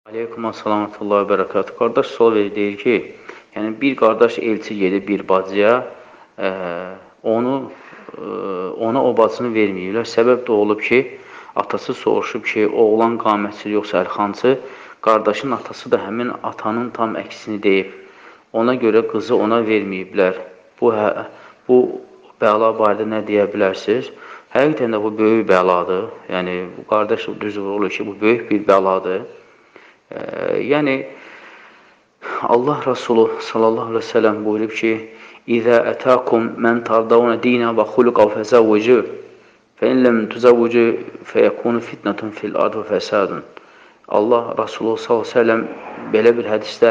Aleykum assalam və bərəkatuhu. Qardaş sual deyir ki, yəni bir qardaş elçi gedib bir bacıya, onu ona o bacını verməyirlər. Səbəb də olub ki, atası soruşub ki, oğlan qamətçi yoxsa əlxançı, qardaşın atası da həmin atanın tam əksini deyib. Ona görə qızı ona verməyiblər. Bu bəla barədə nə deyə bilərsiniz? Həqiqətən də bu böyük bəladır. Yəni, bu qardaş düz vurulur ki, bu böyük bir bəladır. Yəni, Allah Rasulü sallallahu aleyhi ve sellem buyurub ki, İzə ətəkum mən tardavuna dinə və xuluqa fəzəvvücü fəin ləm tüzəvvücü fəyəkunu fitnətun fil ard və fəsadun. Allah Rasulü sallallahu aleyhi ve sellem belə bir hədisdə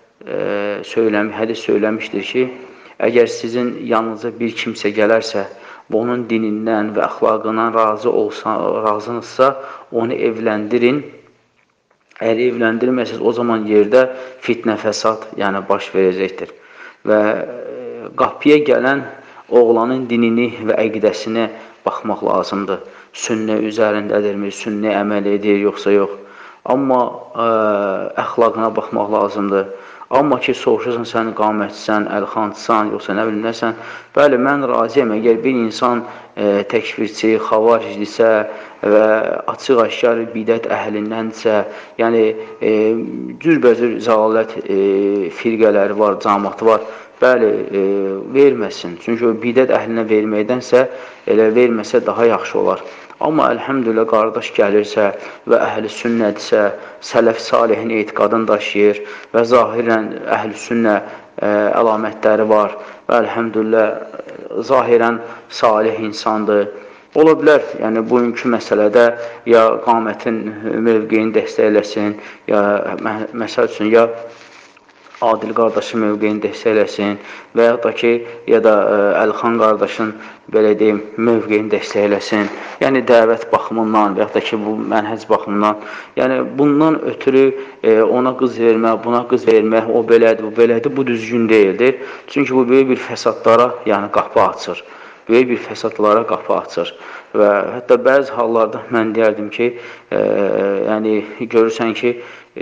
hədis söyləmişdir ki, əgər sizin yanınıza bir kimsə gələrsə, onun dinindən və əxlaqından razınızsa, onu evləndirin. Əgər evləndirməsəz, o zaman yerdə fitnə, fəsad baş verəcəkdir. Və qapıya gələn oğlanın dinini və əqidəsinə baxmaq lazımdır. Sünnə üzərindədirmi, sünnə əməl edir, yoxsa yox. Amma əxlaqına baxmaq lazımdır. Amma ki, soruşursan, sən qamətçisən, əlxançısan, yoxsa nə bilim nəsən. Bəli, mən razıyam, əgər bir insan təkfirçi, xavariclisə və açıq-aşkar bidət əhlindənsə, yəni cürbəcür zəlalət firqələri var, cəmaatı var, bəli, verməsin. Çünki o bidət əhlinə verməkdənsə, elə verməsə daha yaxşı olar. Amma əlhəmdülillah qardaş gəlirsə və əhl-i sünnədirsə, sələf salihin etiqadını daşıyır və zahirən əhl-i sünnə əlamətləri var və əlhəmdülillah zahirən salih insandır. Ola bilər, yəni bugünkü məsələdə ya qamətin mövqeyini dəstəkləsin, ya məsəl üçün, ya adil qardaşın mövqeyini dəstəkləsin və yaxud da ki, ya da Əlxan qardaşın, belə deyim, mövqeyini dəstəkləsin. Yəni, dəvət baxımından və yaxud da ki, bu mənhəc baxımından. Yəni, bundan ötürü ona qız vermək, buna qız vermək, o belədir, bu belədir, bu düzgün deyildir. Çünki bu böyük bir fəsadlara qapı açır. Böyük bir fəsadlara qapı açır. Və hətta bəzi hallarda mən deyərdim ki, yəni, görürsən ki,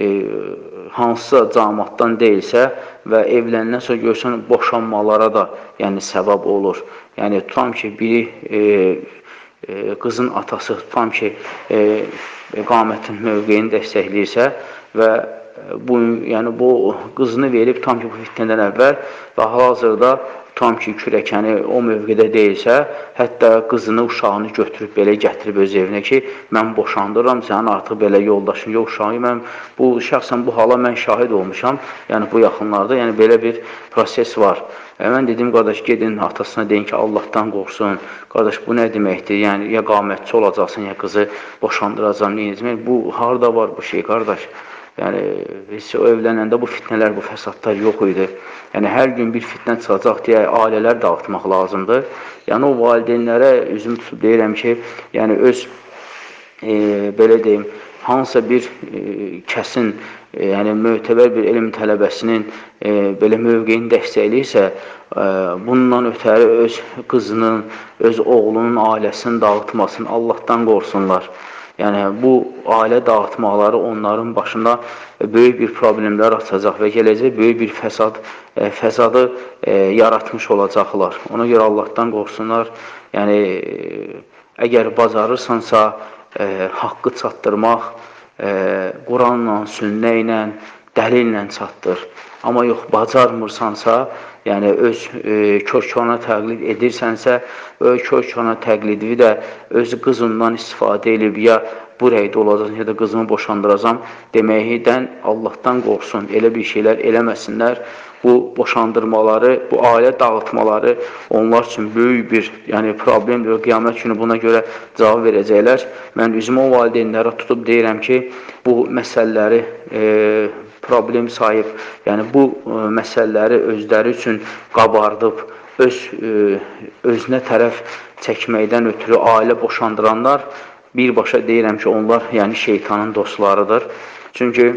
hansısa cəmaatdan deyilsə və evləndən sonra görürsən, boşanmalara da səbəb olur. Yəni, tutam ki, biri qızın atası, tutam ki, qamətin mövqeyini dəstəkləyirsə və bu qızını verib, tutam ki, bu fitnədən əvvəl və hal-hazırda tutam ki, kürəkəni o mövqedə deyilsə, hətta qızını, uşağını götürüb, belə gətirib öz evinə ki, mən boşandırıram, sənin artıq belə yoldaşın yox, uşağı, mən şəxsən bu hala mən şahid olmuşam, yəni bu yaxınlarda, yəni belə bir proses var. Mən dedim, qardaş, gedin atasına deyin ki, Allahdan qorxsun, qardaş, bu nə deməkdir, yəni ya qamətçi olacaqsın, ya qızı boşandıracaqsın, neyəcək, bu harada var bu şey, qardaş? Yəni, o evlənəndə bu fitnələr, bu fəsadlar yox idi. Yəni, hər gün bir fitnə çıxacaq deyə ailələr dağıtmaq lazımdır. Yəni, o valideynlərə üzüm tutub deyirəm ki, yəni, öz, belə deyim, hansısa bir kəsin, yəni, mötəbər bir elm tələbəsinin belə mövqeyini dəstəkləyirsə, bundan ötəri öz qızının, öz oğlunun ailəsinin dağıtmasını Allahdan qorsunlar. Yəni, bu ailə dağıtmaları onların başında böyük bir problemlər açacaq və gələcək böyük bir fəsadı yaratmış olacaqlar. Ona görə Allahdan qorxsunlar. Yəni, əgər bacarırsansa, haqqı çatdırmaq, Quranla, sünnə ilə, dəlillə çatdır. Amma yox, bacarmırsansa, yəni öz kör-körünə təqlid edirsənsə, o kör-körünə təqlidi də öz qızından istifadə edib, ya bu rəydə olacaq, ya da qızımı boşandıracam deməkdən Allahdan qorxsun, elə bir şeylər eləməsinlər. Bu boşandırmaları, bu ailə dağıtmaları onlar üçün böyük bir problemdir. Qiyamət günü buna görə cavab verəcəklər. Mən üzümü o valideynlərə tutub deyirəm ki, bu məsələləri problem sayıb, yəni bu məsələləri özləri üçün qabardıb, özünə tərəf çəkməkdən ötürü ailə boşandıranlar, birbaşa deyirəm ki, onlar şeytanın dostlarıdır. Çünki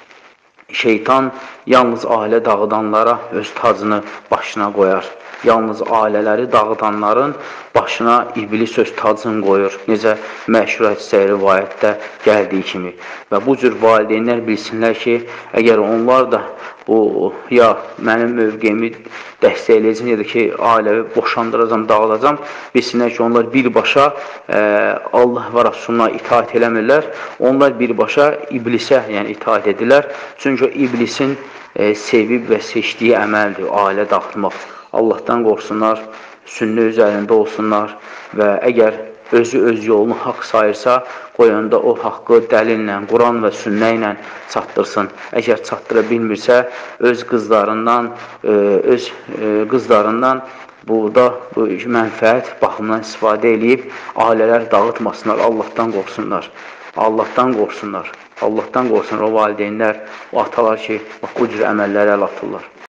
şeytan yalnız ailə dağıdanlara öz tacını başına qoyar. Yalnız ailələri dağıdanların başına iblis öz tacını qoyur. Necə məşhur hədisdə, rivayətdə gəldiyi kimi. Və bu cür valideynlər bilsinlər ki, əgər onlar da ya mənim mövqeyimi dəstəkləyəcəm, ya da ki, ailəvi boşandıracam, dağılacam, bilsinlər ki, onlar birbaşa Allah və Rasuluna itaat eləmirlər. Onlar birbaşa iblisə, yəni itaat edirlər. Çünki iblisin sevib və seçdiyi əməldir, ailə dağıtmaq. Allahdan qorxsunlar, sünnə üzərində olsunlar və əgər özü öz yolunu haqq sayırsa, qoyanda o haqqı dəlillə, Quran və sünnə ilə çatdırsın. Əgər çatdıra bilmirsə, öz qızlarından burada bu mənfəət baxımından istifadə edib, ailələr dağıtmasınlar, Allahdan qorxsunlar. Allahdan qorxsunlar. Allahdan qorxsunlar o valideynlər, o atalar ki, bu cür əməllərə əl atırlar.